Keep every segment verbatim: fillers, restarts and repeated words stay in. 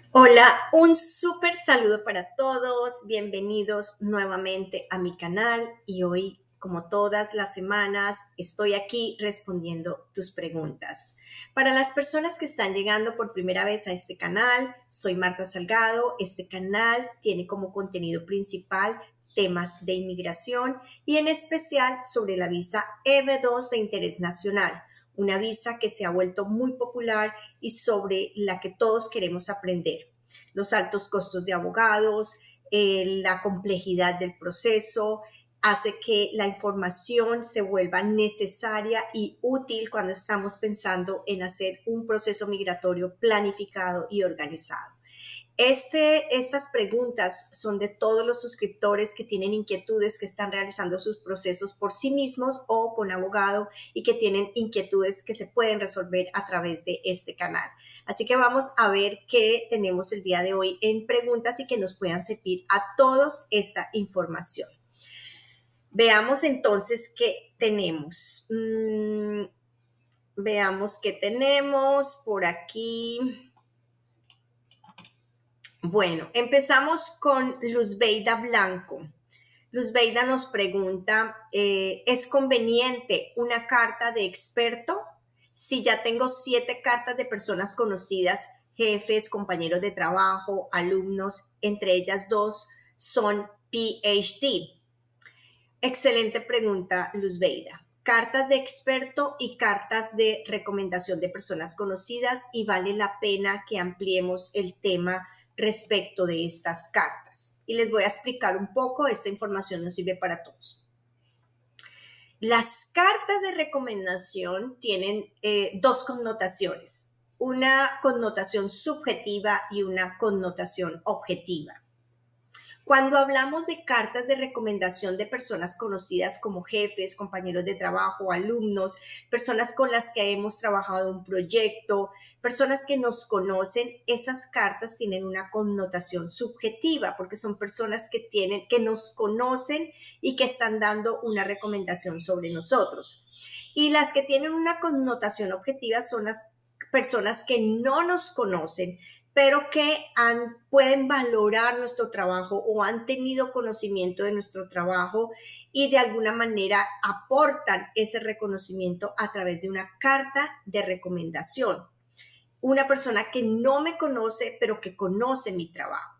Hola, un súper saludo para todos. Bienvenidos nuevamente a mi canal y hoy, como todas las semanas, estoy aquí respondiendo tus preguntas. Para las personas que están llegando por primera vez a este canal, soy Marta Salgado. Este canal tiene como contenido principal temas de inmigración y en especial sobre la visa E B dos de interés nacional, una visa que se ha vuelto muy popular y sobre la que todos queremos aprender. Los altos costos de abogados, eh, la complejidad del proceso, hace que la información se vuelva necesaria y útil cuando estamos pensando en hacer un proceso migratorio planificado y organizado. Este, estas preguntas son de todos los suscriptores que tienen inquietudes, que están realizando sus procesos por sí mismos o con abogado y que tienen inquietudes que se pueden resolver a través de este canal. Así que vamos a ver qué tenemos el día de hoy en preguntas y que nos puedan servir a todos esta información. Veamos entonces qué tenemos. Mm, veamos qué tenemos por aquí. Bueno, empezamos con Luzbeida Blanco. Luzbeida nos pregunta, eh, ¿es conveniente una carta de experto? Si ya tengo siete cartas de personas conocidas, jefes, compañeros de trabajo, alumnos, entre ellas dos son P H D. Excelente pregunta, Luzbeida. Cartas de experto y cartas de recomendación de personas conocidas, y vale la pena que ampliemos el tema respecto de estas cartas. Y les voy a explicar un poco, esta información nos sirve para todos. Las cartas de recomendación tienen eh, dos connotaciones, una connotación subjetiva y una connotación objetiva. Cuando hablamos de cartas de recomendación de personas conocidas como jefes, compañeros de trabajo, alumnos, personas con las que hemos trabajado un proyecto, personas que nos conocen, esas cartas tienen una connotación subjetiva porque son personas que tienen, que nos conocen y que están dando una recomendación sobre nosotros. Y las que tienen una connotación objetiva son las personas que no nos conocen, pero que han, pueden valorar nuestro trabajo o han tenido conocimiento de nuestro trabajo y de alguna manera aportan ese reconocimiento a través de una carta de recomendación. Una persona que no me conoce, pero que conoce mi trabajo.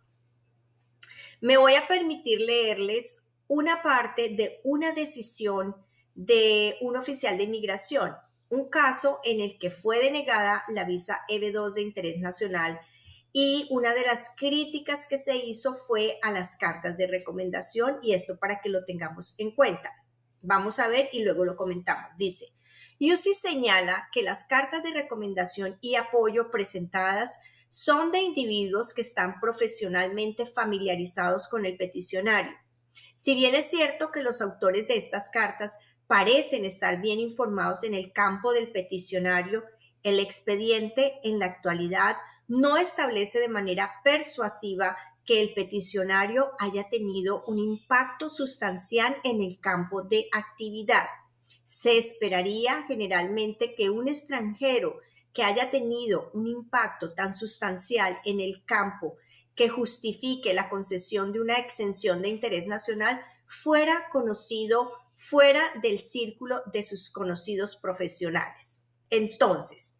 Me voy a permitir leerles una parte de una decisión de un oficial de inmigración, un caso en el que fue denegada la visa E B dos de interés nacional. Y una de las críticas que se hizo fue a las cartas de recomendación, y esto para que lo tengamos en cuenta. Vamos a ver y luego lo comentamos. Dice, U C I señala que las cartas de recomendación y apoyo presentadas son de individuos que están profesionalmente familiarizados con el peticionario. Si bien es cierto que los autores de estas cartas parecen estar bien informados en el campo del peticionario, el expediente en la actualidad no establece de manera persuasiva que el peticionario haya tenido un impacto sustancial en el campo de actividad. Se esperaría generalmente que un extranjero que haya tenido un impacto tan sustancial en el campo que justifique la concesión de una exención de interés nacional fuera conocido fuera del círculo de sus conocidos profesionales. Entonces,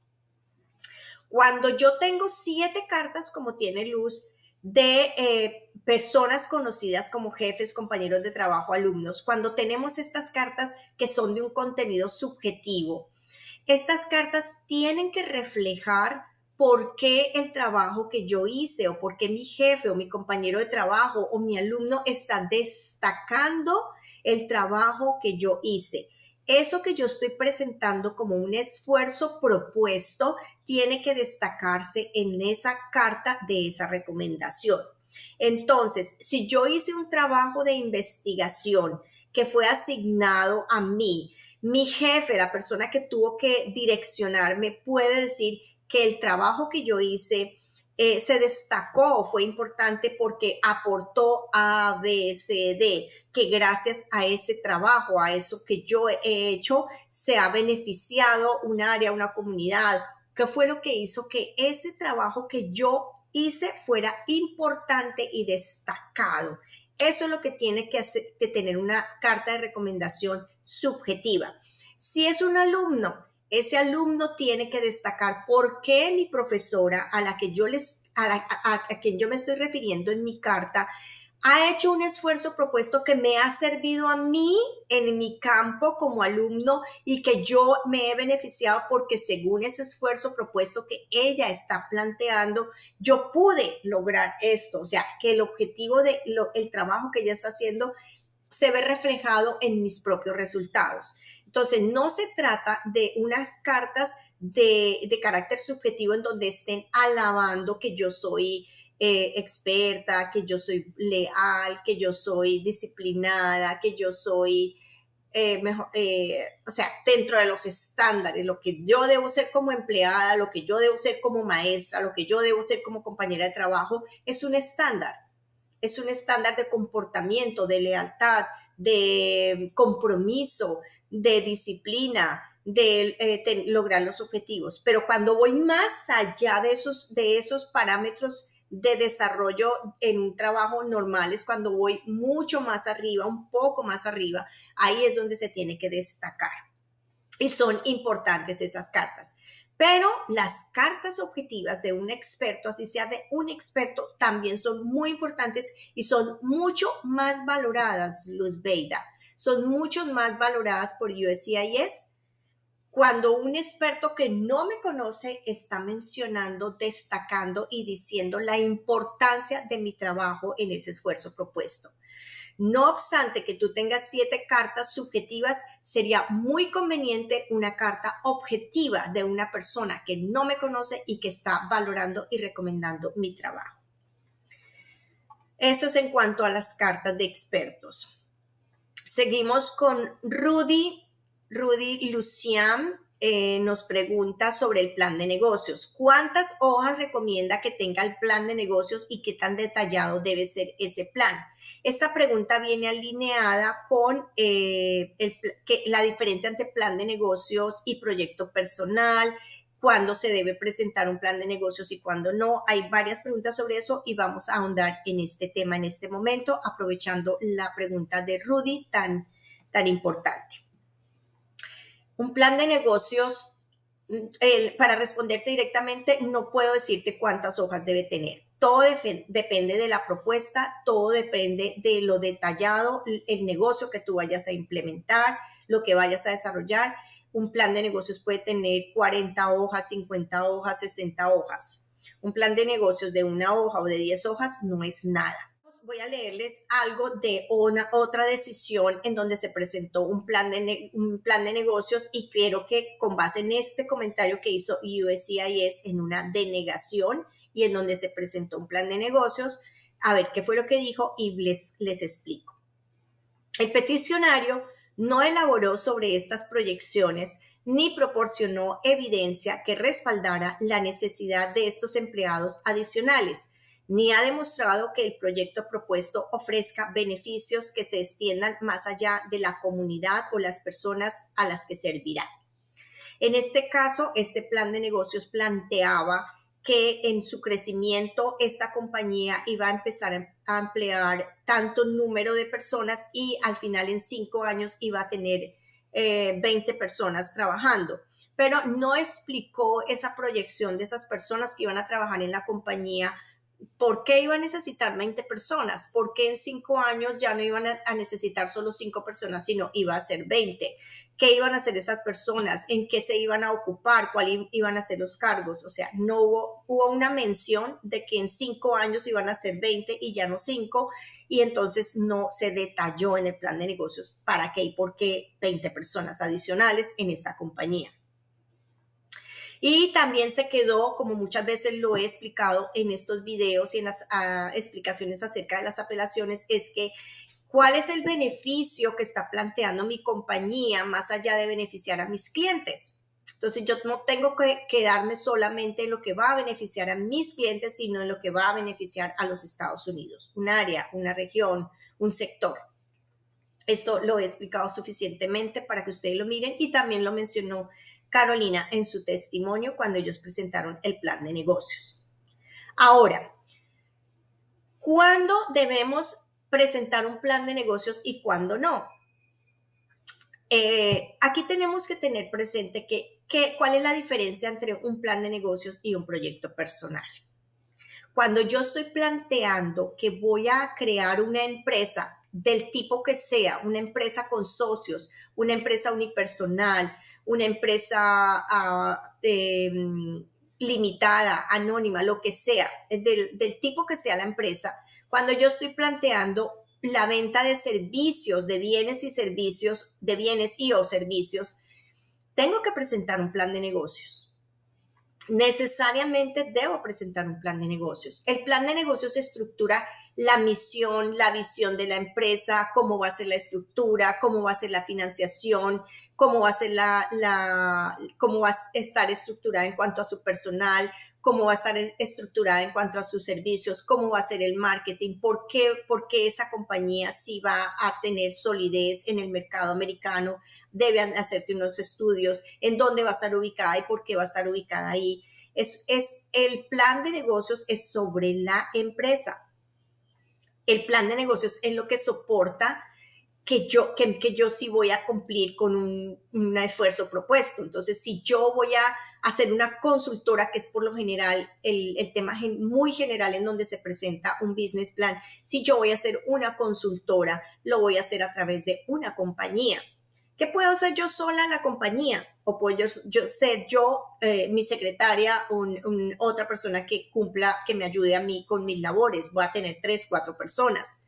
cuando yo tengo siete cartas, como tiene Luz, de eh, personas conocidas como jefes, compañeros de trabajo, alumnos, cuando tenemos estas cartas que son de un contenido subjetivo, estas cartas tienen que reflejar por qué el trabajo que yo hice o por qué mi jefe o mi compañero de trabajo o mi alumno está destacando el trabajo que yo hice. Eso que yo estoy presentando como un esfuerzo propuesto tiene que destacarse en esa carta de esa recomendación. Entonces, si yo hice un trabajo de investigación que fue asignado a mí, mi jefe, la persona que tuvo que direccionarme, puede decir que el trabajo que yo hice eh, se destacó, fue importante porque aportó A, B, C, D, que gracias a ese trabajo, a eso que yo he hecho, se ha beneficiado un área, una comunidad. ¿Qué fue lo que hizo que ese trabajo que yo hice fuera importante y destacado. Eso es lo que tiene que, hacer, que tener una carta de recomendación subjetiva. Si es un alumno, ese alumno tiene que destacar por qué mi profesora, a la que yo les, a, la, a, a quien yo me estoy refiriendo en mi carta, ha hecho un esfuerzo propuesto que me ha servido a mí en mi campo como alumno y que yo me he beneficiado porque según ese esfuerzo propuesto que ella está planteando, yo pude lograr esto. O sea, que el objetivo de lo, el trabajo que ella está haciendo se ve reflejado en mis propios resultados. Entonces, no se trata de unas cartas de, de carácter subjetivo en donde estén alabando que yo soy Eh, experta, que yo soy leal, que yo soy disciplinada, que yo soy, eh, mejor, eh, o sea, dentro de los estándares, lo que yo debo ser como empleada, lo que yo debo ser como maestra, lo que yo debo ser como compañera de trabajo, es un estándar. Es un estándar de comportamiento, de lealtad, de compromiso, de disciplina, de, eh, de lograr los objetivos. Pero cuando voy más allá de esos, de esos parámetros de desarrollo en un trabajo normal, es cuando voy mucho más arriba, un poco más arriba, ahí es donde se tiene que destacar. Y son importantes esas cartas. Pero las cartas objetivas de un experto, así sea de un experto, también son muy importantes y son mucho más valoradas, Luz Beida. Son mucho más valoradas por U S C I S cuando un experto que no me conoce está mencionando, destacando y diciendo la importancia de mi trabajo en ese esfuerzo propuesto. No obstante que tú tengas siete cartas subjetivas, sería muy conveniente una carta objetiva de una persona que no me conoce y que está valorando y recomendando mi trabajo. Eso es en cuanto a las cartas de expertos. Seguimos con Rudy. Rudy Lucian eh, nos pregunta sobre el plan de negocios. ¿Cuántas hojas recomienda que tenga el plan de negocios y qué tan detallado debe ser ese plan? Esta pregunta viene alineada con eh, el, que, la diferencia entre plan de negocios y proyecto personal, cuándo se debe presentar un plan de negocios y cuándo no. Hay varias preguntas sobre eso y vamos a ahondar en este tema en este momento, aprovechando la pregunta de Rudy tan, tan importante. Un plan de negocios, eh, para responderte directamente, no puedo decirte cuántas hojas debe tener. Todo de, depende de la propuesta, todo depende de lo detallado, el negocio que tú vayas a implementar, lo que vayas a desarrollar. Un plan de negocios puede tener cuarenta hojas, cincuenta hojas, sesenta hojas. Un plan de negocios de una hoja o de diez hojas no es nada. Voy a leerles algo de una, otra decisión en donde se presentó un plan, de un plan de negocios y quiero que con base en este comentario que hizo U S C I S en una denegación y en donde se presentó un plan de negocios, a ver qué fue lo que dijo y les, les explico. El peticionario no elaboró sobre estas proyecciones ni proporcionó evidencia que respaldara la necesidad de estos empleados adicionales, ni ha demostrado que el proyecto propuesto ofrezca beneficios que se extiendan más allá de la comunidad o las personas a las que servirá. En este caso, este plan de negocios planteaba que en su crecimiento esta compañía iba a empezar a emplear tanto número de personas y al final en cinco años iba a tener eh, veinte personas trabajando. Pero no explicó esa proyección de esas personas que iban a trabajar en la compañía. ¿Por qué iba a necesitar veinte personas? ¿Por qué en cinco años ya no iban a necesitar solo cinco personas, sino iba a ser veinte? ¿Qué iban a hacer esas personas? ¿En qué se iban a ocupar? ¿Cuáles iban a ser los cargos? O sea, no hubo, hubo una mención de que en cinco años iban a ser veinte y ya no cinco, y entonces no se detalló en el plan de negocios para qué y por qué veinte personas adicionales en esta compañía. Y también se quedó, como muchas veces lo he explicado en estos videos y en las uh, explicaciones acerca de las apelaciones, es que ¿cuál es el beneficio que está planteando mi compañía más allá de beneficiar a mis clientes? Entonces yo no tengo que quedarme solamente en lo que va a beneficiar a mis clientes, sino en lo que va a beneficiar a los Estados Unidos, un área, una región, un sector. Esto lo he explicado suficientemente para que ustedes lo miren y también lo mencionó Carolina en su testimonio cuando ellos presentaron el plan de negocios. Ahora, ¿cuándo debemos presentar un plan de negocios y cuándo no? Eh, aquí tenemos que tener presente que, que, cuál es la diferencia entre un plan de negocios y un proyecto personal. Cuando yo estoy planteando que voy a crear una empresa del tipo que sea, una empresa con socios, una empresa unipersonal, una empresa uh, eh, limitada, anónima, lo que sea, del, del tipo que sea la empresa, cuando yo estoy planteando la venta de servicios, de bienes y servicios, de bienes y o servicios, tengo que presentar un plan de negocios. Necesariamente debo presentar un plan de negocios. El plan de negocios estructura la misión, la visión de la empresa, cómo va a ser la estructura, cómo va a ser la financiación, cómo va a ser la, la cómo va a estar estructurada en cuanto a su personal, cómo va a estar estructurada en cuanto a sus servicios, cómo va a ser el marketing, por qué, por qué esa compañía sí va a tener solidez en el mercado americano, deben hacerse unos estudios, en dónde va a estar ubicada y por qué va a estar ubicada ahí. Es, es, el plan de negocios es sobre la empresa. El plan de negocios es lo que soporta que yo, que, que yo sí voy a cumplir con un, un esfuerzo propuesto. Entonces, si yo voy a hacer una consultora, que es por lo general el, el tema gen, muy general en donde se presenta un business plan, si yo voy a hacer una consultora, lo voy a hacer a través de una compañía. ¿Qué puedo hacer yo sola en la compañía? O puedo yo, yo ser yo, eh, mi secretaria, un, un, otra persona que cumpla, que me ayude a mí con mis labores. Voy a tener tres, cuatro personas.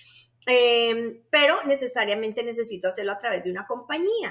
Eh, pero necesariamente necesito hacerlo a través de una compañía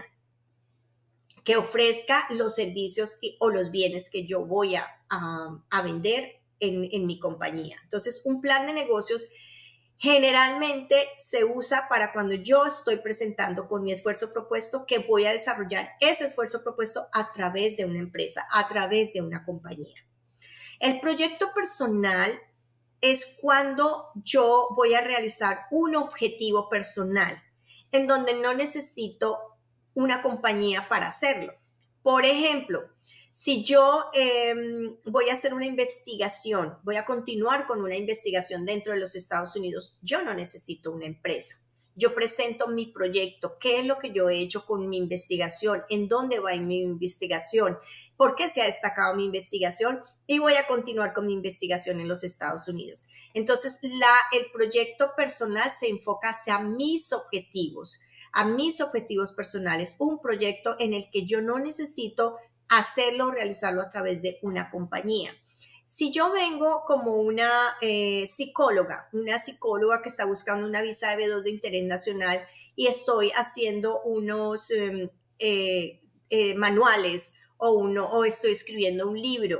que ofrezca los servicios y, o los bienes que yo voy a, a, a vender en, en mi compañía. Entonces, un plan de negocios generalmente se usa para cuando yo estoy presentando con mi esfuerzo propuesto que voy a desarrollar ese esfuerzo propuesto a través de una empresa, a través de una compañía. El proyecto personal es cuando yo voy a realizar un objetivo personal en donde no necesito una compañía para hacerlo. Por ejemplo, si yo eh, voy a hacer una investigación, voy a continuar con una investigación dentro de los Estados Unidos, yo no necesito una empresa. Yo presento mi proyecto, qué es lo que yo he hecho con mi investigación, en dónde va mi investigación, por qué se ha destacado mi investigación y voy a continuar con mi investigación en los Estados Unidos. Entonces, la, el proyecto personal se enfoca hacia mis objetivos, a mis objetivos personales, un proyecto en el que yo no necesito hacerlo, realizarlo a través de una compañía. Si yo vengo como una eh, psicóloga, una psicóloga que está buscando una visa de B dos de interés nacional y estoy haciendo unos eh, eh, eh, manuales o, uno, o estoy escribiendo un libro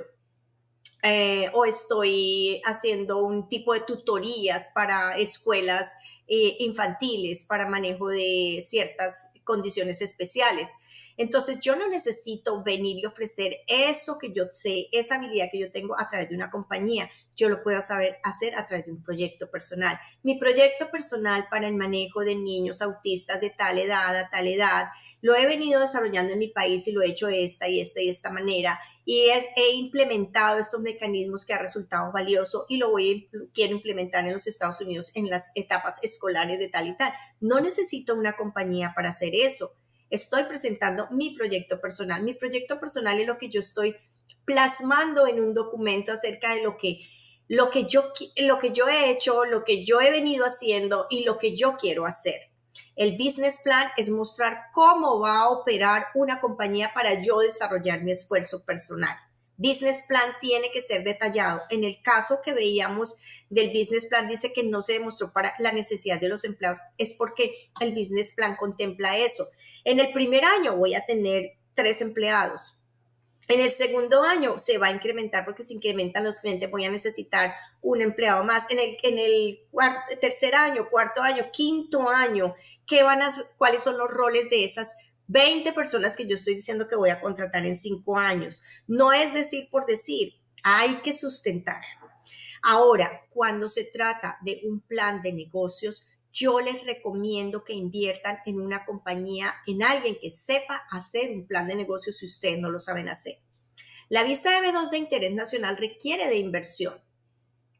eh, o estoy haciendo un tipo de tutorías para escuelas eh, infantiles para manejo de ciertas condiciones especiales. Entonces, yo no necesito venir y ofrecer eso que yo sé, esa habilidad que yo tengo a través de una compañía. Yo lo puedo saber hacer a través de un proyecto personal. Mi proyecto personal para el manejo de niños autistas de tal edad a tal edad, lo he venido desarrollando en mi país y lo he hecho de esta y esta y esta manera. Y es, he implementado estos mecanismos que ha resultado valioso y lo voy a, quiero implementar en los Estados Unidos en las etapas escolares de tal y tal. No necesito una compañía para hacer eso. Estoy presentando mi proyecto personal. Mi proyecto personal es lo que yo estoy plasmando en un documento acerca de lo que, lo que, yo, lo que yo he hecho, lo que yo he venido haciendo y lo que yo quiero hacer. El business plan es mostrar cómo va a operar una compañía para yo desarrollar mi esfuerzo personal. Business plan tiene que ser detallado. En el caso que veíamos del business plan, dice que no se demostró para la necesidad de los empleados. Es porque el business plan contempla eso. En el primer año voy a tener tres empleados. En el segundo año se va a incrementar porque se incrementan los clientes, voy a necesitar un empleado más. En el, en el cuarto, tercer año, cuarto año, quinto año, ¿qué van a, ¿cuáles son los roles de esas veinte personas que yo estoy diciendo que voy a contratar en cinco años? No es decir por decir, hay que sustentar. Ahora, cuando se trata de un plan de negocios, yo les recomiendo que inviertan en una compañía, en alguien que sepa hacer un plan de negocios si ustedes no lo saben hacer. La visa de B dos de interés nacional requiere de inversión.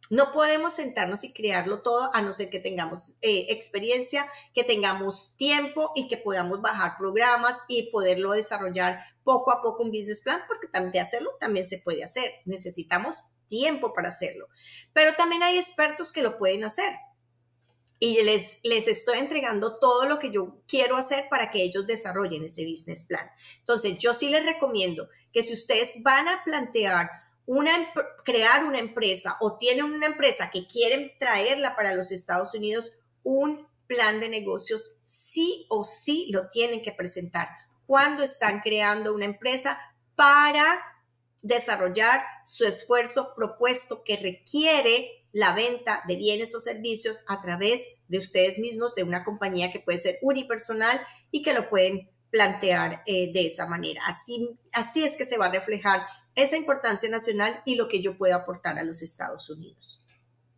No podemos sentarnos y crearlo todo a no ser que tengamos eh, experiencia, que tengamos tiempo y que podamos bajar programas y poderlo desarrollar poco a poco un business plan, porque también hacerlo también se puede hacer. Necesitamos tiempo para hacerlo. Pero también hay expertos que lo pueden hacer. Y les, les estoy entregando todo lo que yo quiero hacer para que ellos desarrollen ese business plan. Entonces, yo sí les recomiendo que si ustedes van a plantear una, crear una empresa o tienen una empresa que quieren traerla para los Estados Unidos, un plan de negocios sí o sí lo tienen que presentar cuando están creando una empresa para desarrollar su esfuerzo propuesto que requiere la venta de bienes o servicios a través de ustedes mismos, de una compañía que puede ser unipersonal y que lo pueden plantear eh, de esa manera. Así, así es que se va a reflejar esa importancia nacional y lo que yo puedo aportar a los Estados Unidos.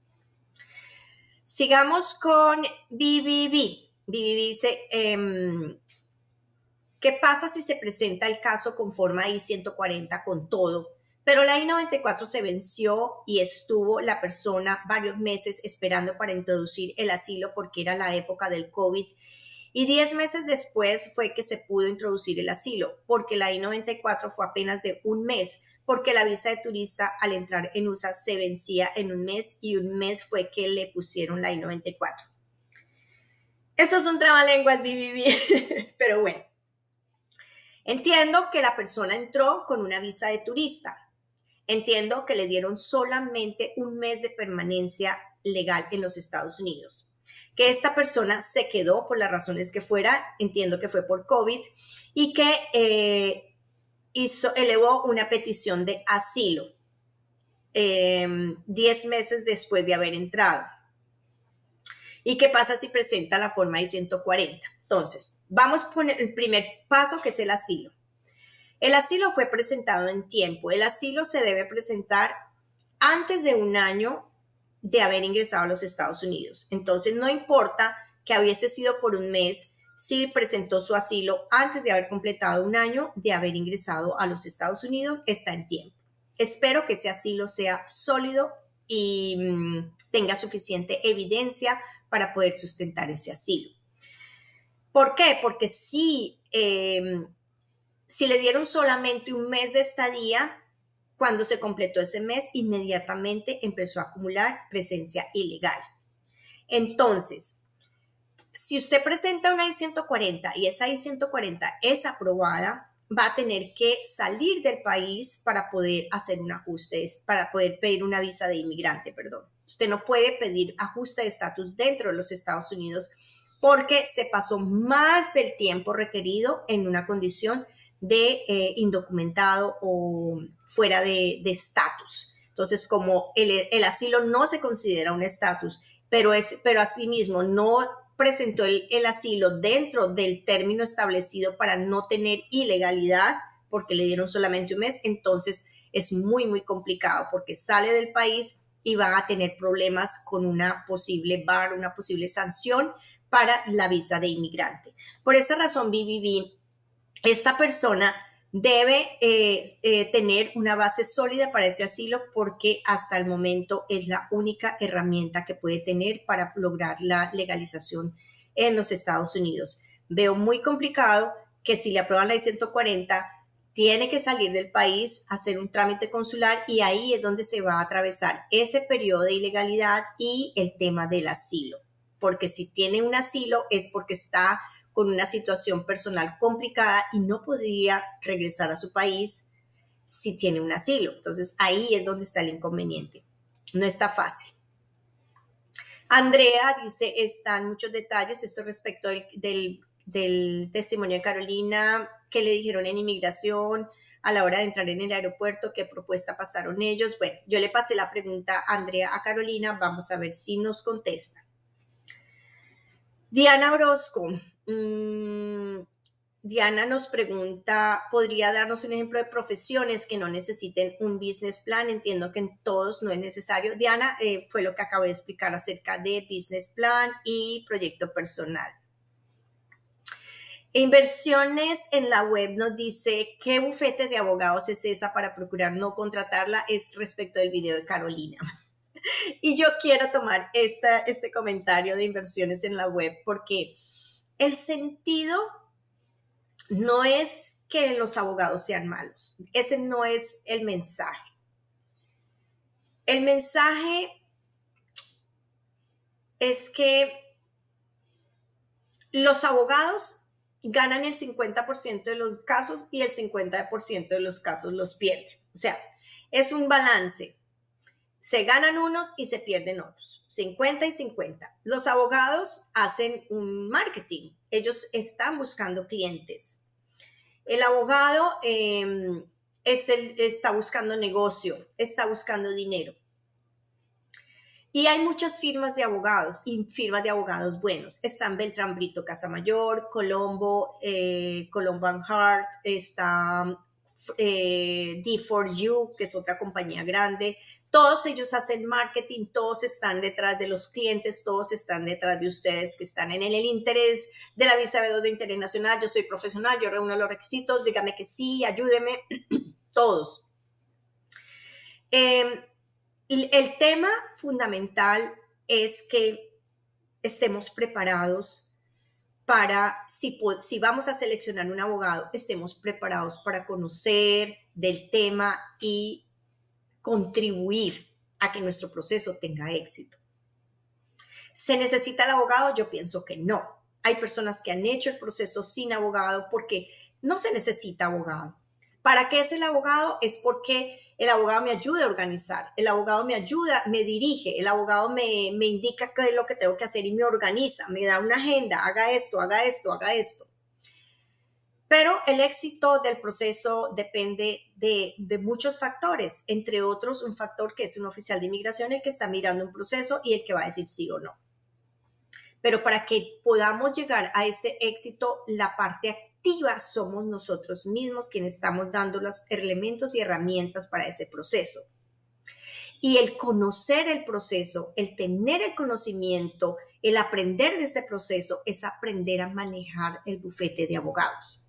Sigamos con B B B. B B B dice, eh, ¿qué pasa si se presenta el caso con forma I ciento cuarenta con todo? Pero la I noventa y cuatro se venció y estuvo la persona varios meses esperando para introducir el asilo porque era la época del COVID. Y diez meses después fue que se pudo introducir el asilo porque la I noventa y cuatro fue apenas de un mes, porque la visa de turista al entrar en U S A se vencía en un mes y un mes fue que le pusieron la I noventa y cuatro. Eso es un trabalenguas, B B B, pero bueno. Entiendo que la persona entró con una visa de turista. Entiendo que le dieron solamente un mes de permanencia legal en los Estados Unidos. Que esta persona se quedó por las razones que fuera, entiendo que fue por COVID, y que eh, hizo, elevó una petición de asilo eh, diez meses después de haber entrado. ¿Y qué pasa si presenta la forma I ciento cuarenta? Entonces, vamos a poner el primer paso, que es el asilo. El asilo fue presentado en tiempo. El asilo se debe presentar antes de un año de haber ingresado a los Estados Unidos. Entonces, no importa que hubiese sido por un mes, si presentó su asilo antes de haber completado un año de haber ingresado a los Estados Unidos, está en tiempo. Espero que ese asilo sea sólido y mmm, tenga suficiente evidencia para poder sustentar ese asilo. ¿Por qué? Porque si... Eh, Si le dieron solamente un mes de estadía, cuando se completó ese mes, inmediatamente empezó a acumular presencia ilegal. Entonces, si usted presenta una I ciento cuarenta y esa I ciento cuarenta es aprobada, va a tener que salir del país para poder hacer un ajuste, para poder pedir una visa de inmigrante, perdón. Usted no puede pedir ajuste de estatus dentro de los Estados Unidos porque se pasó más del tiempo requerido en una condición de eh, indocumentado o fuera de estatus. Entonces, como el, el asilo no se considera un estatus, pero, es, pero asimismo no presentó el, el asilo dentro del término establecido para no tener ilegalidad, porque le dieron solamente un mes, entonces es muy, muy complicado porque sale del país y va a tener problemas con una posible bar, una posible sanción para la visa de inmigrante. Por esa razón, B B B, esta persona debe eh, eh, tener una base sólida para ese asilo porque hasta el momento es la única herramienta que puede tener para lograr la legalización en los Estados Unidos. Veo muy complicado que si le aprueban la I ciento cuarenta, tiene que salir del país, hacer un trámite consular y ahí es donde se va a atravesar ese periodo de ilegalidad y el tema del asilo. Porque si tiene un asilo es porque está con una situación personal complicada y no podría regresar a su país si tiene un asilo. Entonces, ahí es donde está el inconveniente. No está fácil. Andrea dice, están muchos detalles, esto respecto del, del, del testimonio de Carolina, qué le dijeron en inmigración a la hora de entrar en el aeropuerto, qué propuesta pasaron ellos. Bueno, yo le pasé la pregunta a Andrea, a Carolina, vamos a ver si nos contesta. Diana Orozco. Mm, Diana nos pregunta, ¿podría darnos un ejemplo de profesiones que no necesiten un business plan? Entiendo que en todos no es necesario. Diana, eh, fue lo que acabo de explicar acerca de business plan y proyecto personal. Inversiones en la web nos dice, ¿qué bufete de abogados es esa para procurar no contratarla? Es respecto del video de Carolina. Y yo quiero tomar esta, este comentario de inversiones en la web porque el sentido no es que los abogados sean malos. Ese no es el mensaje. El mensaje es que los abogados ganan el cincuenta por ciento de los casos y el cincuenta por ciento de los casos los pierden. O sea, es un balance. Se ganan unos y se pierden otros. cincuenta y cincuenta. Los abogados hacen un marketing. Ellos están buscando clientes. El abogado eh, es el, está buscando negocio, está buscando dinero. Y hay muchas firmas de abogados y firmas de abogados buenos. Están Beltrán Brito Casamayor, Colombo, eh, Colombo and Hart, está eh, D cuatro U, que es otra compañía grande. Todos ellos hacen marketing, todos están detrás de los clientes, todos están detrás de ustedes que están en el, el interés de la visa B dos de interés nacional. Yo soy profesional, yo reúno los requisitos, dígame que sí, ayúdeme, todos. Eh, El tema fundamental es que estemos preparados para, si, si vamos a seleccionar un abogado, estemos preparados para conocer del tema y contribuir a que nuestro proceso tenga éxito. ¿Se necesita el abogado? Yo pienso que no. Hay personas que han hecho el proceso sin abogado porque no se necesita abogado. ¿Para qué es el abogado? Es porque el abogado me ayuda a organizar, el abogado me ayuda, me dirige, el abogado me, me indica qué es lo que tengo que hacer y me organiza, me da una agenda, haga esto, haga esto, haga esto. Pero el éxito del proceso depende de, de muchos factores, entre otros un factor que es un oficial de inmigración, el que está mirando un proceso y el que va a decir sí o no. Pero para que podamos llegar a ese éxito, la parte activa somos nosotros mismos quienes estamos dando los elementos y herramientas para ese proceso. Y el conocer el proceso, el tener el conocimiento, el aprender de este proceso es aprender a manejar el bufete de abogados.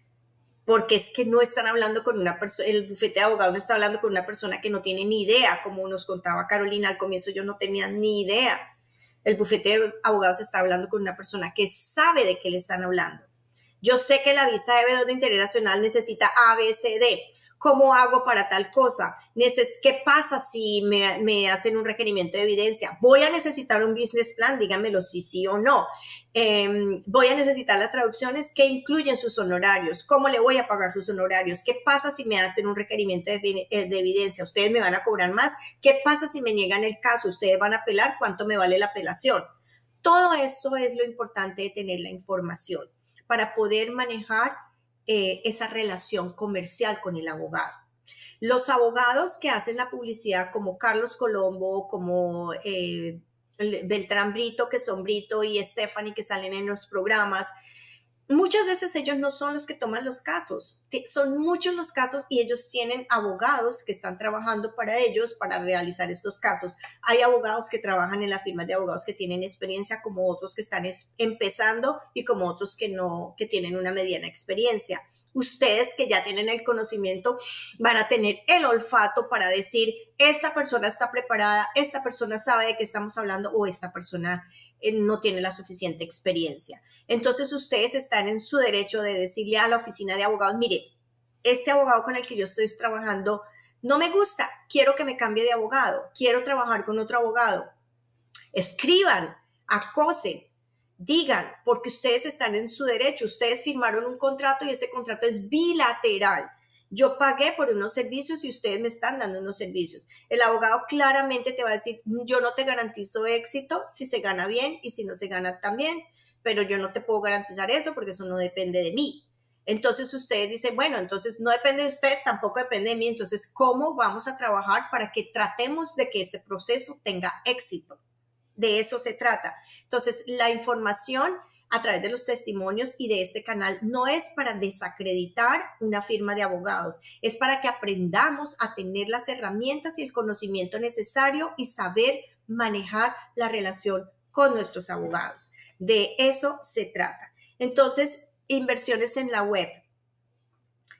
Porque es que no están hablando con una persona, el bufete de abogados no está hablando con una persona que no tiene ni idea, como nos contaba Carolina al comienzo, yo no tenía ni idea. El bufete de abogados está hablando con una persona que sabe de qué le están hablando. Yo sé que la visa de B dos de interés nacional necesita A, B, C, D. ¿Cómo hago para tal cosa? ¿Qué pasa si me, me hacen un requerimiento de evidencia? ¿Voy a necesitar un business plan? Díganmelo si sí o no. Eh, ¿Voy a necesitar las traducciones? ¿Qué incluyen sus honorarios? ¿Cómo le voy a pagar sus honorarios? ¿Qué pasa si me hacen un requerimiento de, de evidencia? ¿Ustedes me van a cobrar más? ¿Qué pasa si me niegan el caso? ¿Ustedes van a apelar? ¿Cuánto me vale la apelación? Todo eso es lo importante de tener la información para poder manejar Eh, esa relación comercial con el abogado. Los abogados que hacen la publicidad como Carlos Colombo, como eh, Beltrán Brito, que son Brito y Stephanie, que salen en los programas, muchas veces ellos no son los que toman los casos, son muchos los casos y ellos tienen abogados que están trabajando para ellos para realizar estos casos. Hay abogados que trabajan en la firma de abogados que tienen experiencia, como otros que están empezando y como otros que no, que tienen una mediana experiencia. Ustedes que ya tienen el conocimiento van a tener el olfato para decir, esta persona está preparada, esta persona sabe de qué estamos hablando o esta persona no tiene la suficiente experiencia. Entonces ustedes están en su derecho de decirle a la oficina de abogados, mire, este abogado con el que yo estoy trabajando no me gusta, quiero que me cambie de abogado, quiero trabajar con otro abogado. Escriban, acosen, digan, porque ustedes están en su derecho, ustedes firmaron un contrato y ese contrato es bilateral. Yo pagué por unos servicios y ustedes me están dando unos servicios. El abogado claramente te va a decir, yo no te garantizo éxito si se gana bien y si no se gana también, pero yo no te puedo garantizar eso porque eso no depende de mí. Entonces ustedes dicen, bueno, entonces no depende de usted, tampoco depende de mí. Entonces, ¿cómo vamos a trabajar para que tratemos de que este proceso tenga éxito? De eso se trata. Entonces, la información a través de los testimonios y de este canal no es para desacreditar una firma de abogados, es para que aprendamos a tener las herramientas y el conocimiento necesario y saber manejar la relación con nuestros abogados. De eso se trata. Entonces, inversiones en la web.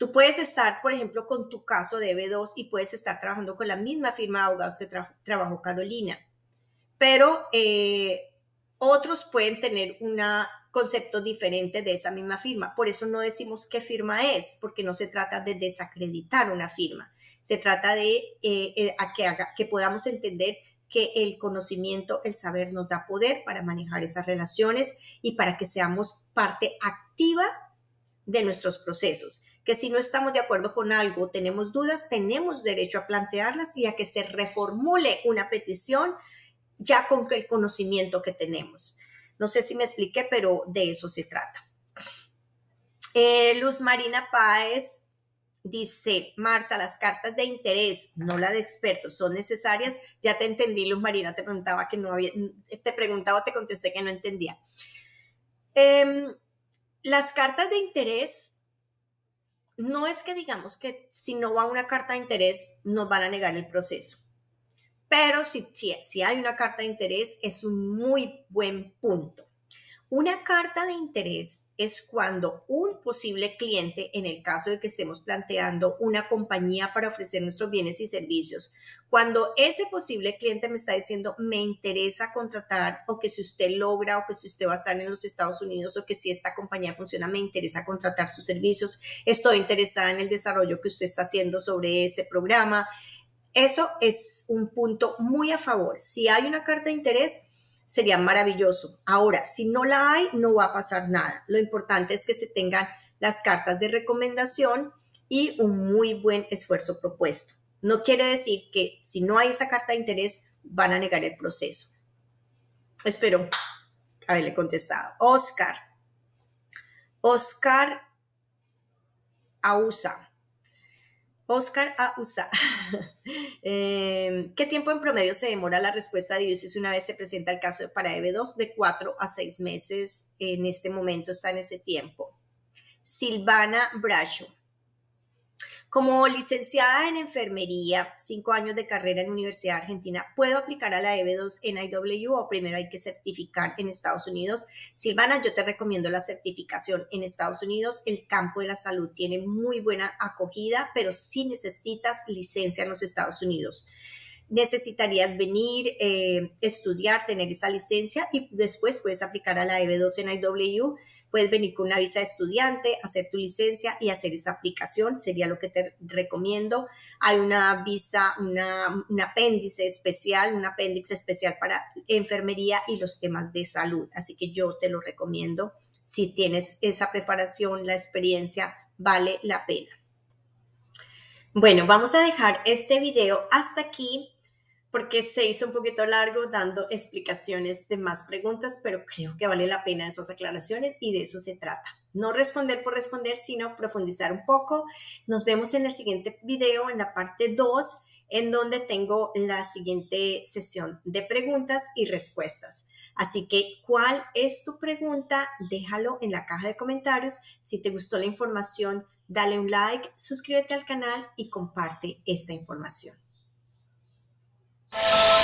Tú puedes estar, por ejemplo, con tu caso de E B dos y puedes estar trabajando con la misma firma de abogados que tra trabajó Carolina, pero eh, otros pueden tener un concepto diferente de esa misma firma. Por eso no decimos qué firma es, porque no se trata de desacreditar una firma. Se trata de eh, eh, a que, haga, que podamos entender que el conocimiento, el saber nos da poder para manejar esas relaciones y para que seamos parte activa de nuestros procesos. Que si no estamos de acuerdo con algo, tenemos dudas, tenemos derecho a plantearlas y a que se reformule una petición ya con el conocimiento que tenemos. No sé si me expliqué, pero de eso se trata. Eh, Luz Marina Páez dice, Marta, las cartas de interés, no las de expertos, son necesarias. Ya te entendí, Luz Marina, te preguntaba que no había, te preguntaba, te contesté que no entendía. Eh, las cartas de interés, no es que digamos que si no va una carta de interés, nos van a negar el proceso. Pero si, si, si hay una carta de interés, es un muy buen punto. Una carta de interés es cuando un posible cliente, en el caso de que estemos planteando una compañía para ofrecer nuestros bienes y servicios, cuando ese posible cliente me está diciendo me interesa contratar, o que si usted logra, o que si usted va a estar en los Estados Unidos, o que si esta compañía funciona, me interesa contratar sus servicios, estoy interesada en el desarrollo que usted está haciendo sobre este programa. Eso es un punto muy a favor. Si hay una carta de interés, sería maravilloso. Ahora, si no la hay, no va a pasar nada. Lo importante es que se tengan las cartas de recomendación y un muy buen esfuerzo propuesto. No quiere decir que si no hay esa carta de interés, van a negar el proceso. Espero haberle contestado. Oscar. Oscar Ausa. Oscar Ausa. eh, ¿Qué tiempo en promedio se demora la respuesta de U C I S una vez se presenta el caso para E B dos? De cuatro a seis meses. En este momento está en ese tiempo. Silvana Bracho. Como licenciada en enfermería, cinco años de carrera en Universidad Argentina, ¿puedo aplicar a la E B dos en I W o primero hay que certificar en Estados Unidos? Silvana, yo te recomiendo la certificación en Estados Unidos. El campo de la salud tiene muy buena acogida, pero sí necesitas licencia en los Estados Unidos. Necesitarías venir, eh, estudiar, tener esa licencia y después puedes aplicar a la E B dos en I W. Puedes venir con una visa de estudiante, hacer tu licencia y hacer esa aplicación. Sería lo que te recomiendo. Hay una visa, una, un apéndice especial, un apéndice especial para enfermería y los temas de salud. Así que yo te lo recomiendo. Si tienes esa preparación, la experiencia, vale la pena. Bueno, vamos a dejar este video hasta aquí, porque se hizo un poquito largo dando explicaciones de más preguntas, pero creo que vale la pena esas aclaraciones y de eso se trata. No responder por responder, sino profundizar un poco. Nos vemos en el siguiente video, en la parte dos, en donde tengo la siguiente sesión de preguntas y respuestas. Así que, ¿cuál es tu pregunta? Déjalo en la caja de comentarios. Si te gustó la información, dale un like, suscríbete al canal y comparte esta información.